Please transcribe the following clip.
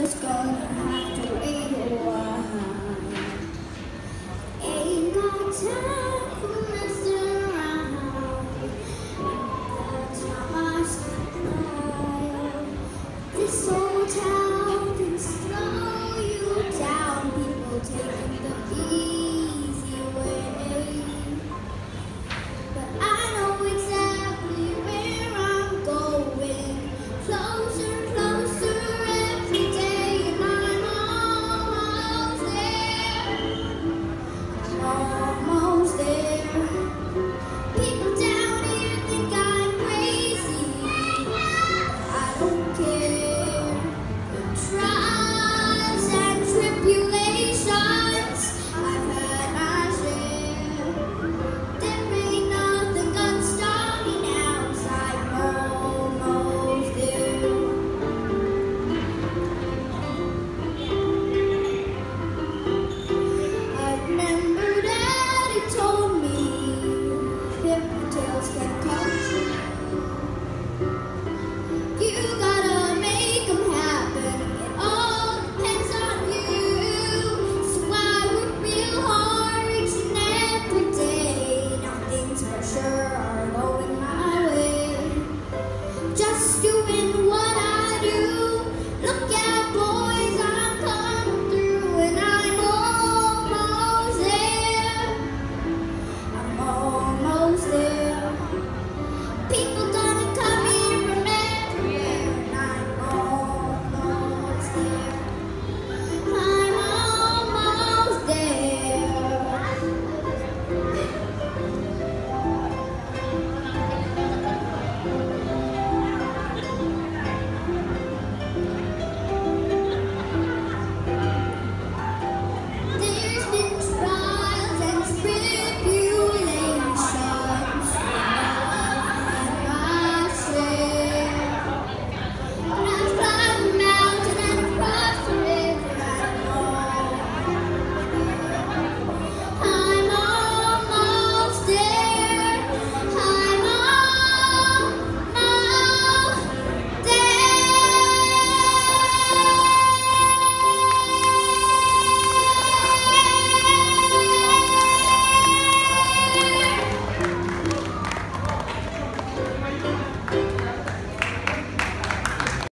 just gonna have to wait a while. Ain't got time for messing around. That's how I smile. This old town can slow you down. People taking the easy way. But I know exactly where I'm going. Closer, closer every day, and I'm almost there. I'm almost there. People down here think I'm crazy, but I don't care. Trials and tribulations, I've had my share. There ain't nothing gonna stop me now, 'cause I'm almost there. I remember Daddy told me fairy tales can come true. You gotta make them happen, it all depends on you. So I work real hard each and every day. Now things for sure are going my way. Just doing what I do. Look at boys, I'm coming through, and I'm almost there. I'm almost there. People don't